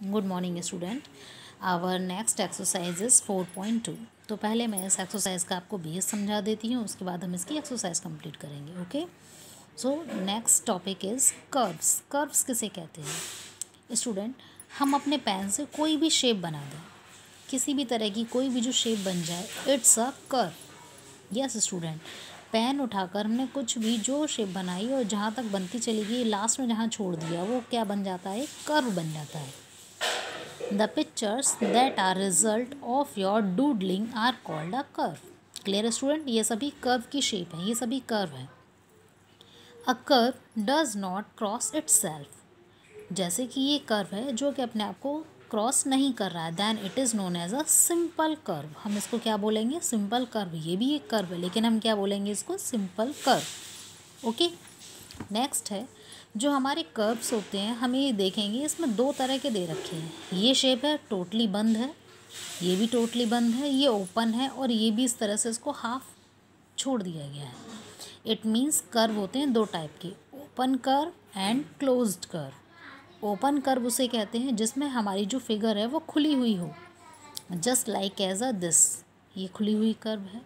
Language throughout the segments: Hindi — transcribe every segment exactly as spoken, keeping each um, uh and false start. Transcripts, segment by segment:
Good morning student. Our next exercise is four point two. तो पहले मैं इस एक्सरसाइज का आपको बेस समझा देती हूँ, उसके बाद हम इसकी एक्सरसाइज कंप्लीट करेंगे। Okay, so next topic is curves. Curves किसे कहते हैं स्टूडेंट? हम अपने पेन से कोई भी शेप बना दें, किसी भी तरह की कोई भी जो शेप बन जाए, it's a curve. Yes student, pen उठाकर हमने कुछ भी जो शेप बनाई और जहाँ तक बनती चली गई, लास्ट में जहाँ छोड़ दिया वो क्या बन जाता है? कर्व बन जाता है। The pictures that are result of your doodling are called a curve. Clear student? ये सभी कर्व की शेप है, ये सभी कर्व है। A curve does not cross itself. जैसे कि ये कर्व है जो कि अपने आप को क्रॉस नहीं कर रहा है, then it is known as a simple curve. हम इसको क्या बोलेंगे? Simple curve. ये भी एक कर्व है, लेकिन हम क्या बोलेंगे इसको? Simple curve. ओके, नेक्स्ट है जो हमारे कर्व्स होते हैं, हम ये देखेंगे इसमें दो तरह के दे रखे हैं। ये शेप है टोटली बंद है, ये भी टोटली बंद है, ये ओपन है, और ये भी इस तरह से इसको हाफ छोड़ दिया गया है। इट मीन्स कर्व होते हैं दो टाइप के, open curve and closed curve. Open curve उसे कहते हैं जिसमें हमारी जो फिगर है वो खुली हुई हो, just like as a this. ये खुली हुई कर्व है,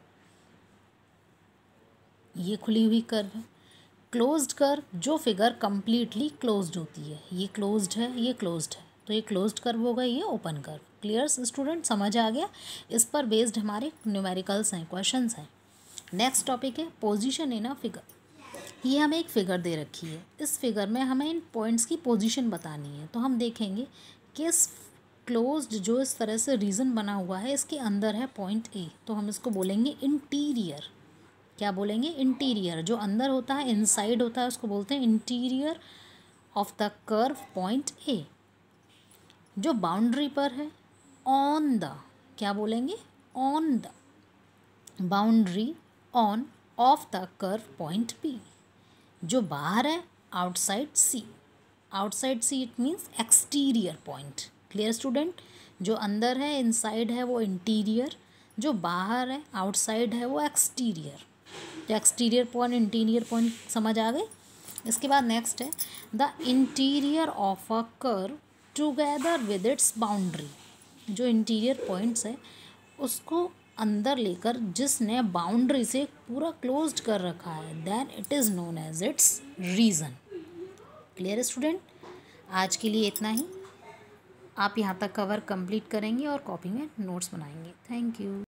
ये खुली हुई कर्व है। क्लोज्ड कर्व जो फिगर कंप्लीटली क्लोज्ड होती है, ये क्लोज्ड है, ये क्लोज्ड है, तो ये क्लोज्ड कर्व होगा, ये ओपन कर्व। Clear student? समझ आ गया? इस पर बेस्ड हमारे न्यूमेरिकल्स हैं, क्वेश्चंस हैं। नेक्स्ट टॉपिक है पोजीशन इन अ फिगर। ये हमें एक फिगर दे रखी है, इस फिगर में हमें इन पॉइंट्स की पोजीशन बतानी है। तो हम देखेंगे कि इस क्लोज्ड जो इस तरह से रीजन बना हुआ है, इसके अंदर है पॉइंट ए, तो हम इसको बोलेंगे इंटीरियर। क्या बोलेंगे? इंटीरियर। जो अंदर होता है, इनसाइड होता है, उसको बोलते हैं interior of the curve point A. जो बाउंड्री पर है, ऑन द, क्या बोलेंगे? On the boundary on of the curve point B. जो बाहर है, outside C. Outside C it means exterior point. Clear student? जो अंदर है, इनसाइड है, वो इंटीरियर, जो बाहर है, आउटसाइड है, वो एक्सटीरियर। तो एक्सटीरियर पॉइंट, इंटीरियर पॉइंट समझ आ गए। इसके बाद नेक्स्ट है the interior of a curve together with its boundary. जो इंटीरियर पॉइंट्स है उसको अंदर लेकर जिसने बाउंड्री से पूरा क्लोज्ड कर रखा है, then it is known as its region. Clear student? आज के लिए इतना ही। आप यहाँ तक कवर कंप्लीट करेंगे और कॉपी में नोट्स बनाएंगे। Thank you.